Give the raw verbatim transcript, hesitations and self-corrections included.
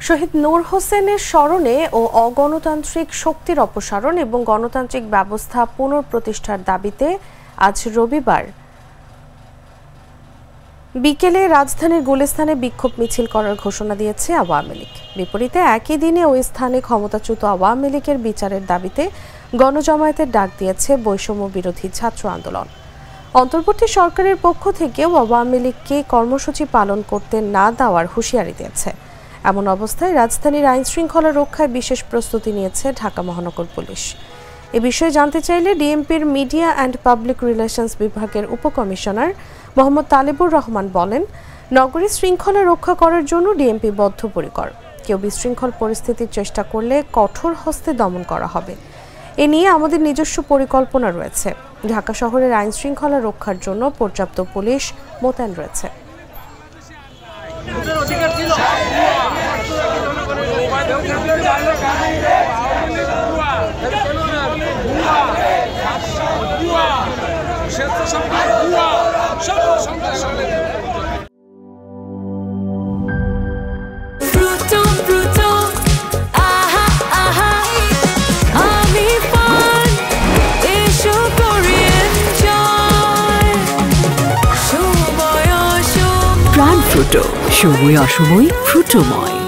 শহীদ নূর হোসেনের স্মরণে ও অগণতান্ত্রিক শক্তির অপসারণ এবং গণতান্ত্রিক ব্যবস্থা পুনঃপ্রতিষ্ঠার দাবিতে আজ রবিবার বিকেলে রাজধানীর গুলিস্তানে বিক্ষোভ মিছিল করার ঘোষণা দিয়েছে আওয়ামী লীগ। বিপরীতে একই দিনে ওই স্থানে ক্ষমতাচ্যুত আওয়ামী লীগের বিচারের দাবিতে গণজমায়েতের ডাক দিয়েছে বৈষম্য বিরোধী ছাত্র আন্দোলন। অন্তর্বর্তী সরকারের পক্ষ থেকেও আওয়ামী লীগকে কর্মসূচি পালন করতে না দেওয়ার হুঁশিয়ারি দিয়েছে। এমন অবস্থায় রাজধানীর আইন শৃঙ্খলা রক্ষায় বিশেষ প্রস্তুতি নিয়েছে ঢাকা মহানগর পুলিশ। এ বিষয়ে জানতে চাইলে ডিএমপির মিডিয়া অ্যান্ড পাবলিক রিলেশনস বিভাগের উপকমিশনার মোহাম্মদ তালেবুর রহমান বলেন, নগরীর শৃঙ্খলা রক্ষা করার জন্য ডিএমপি বদ্ধপরিকর। কেউ বিশৃঙ্খল পরিস্থিতির চেষ্টা করলে কঠোর হস্তে দমন করা হবে। এ নিয়ে আমাদের নিজস্ব পরিকল্পনা রয়েছে। ঢাকা শহরের আইন শৃঙ্খলা রক্ষার জন্য পর্যাপ্ত পুলিশ মোতায়েন রয়েছে। প্রাণ ফ্রুটো, সময় অসময় ফ্রুটোময়।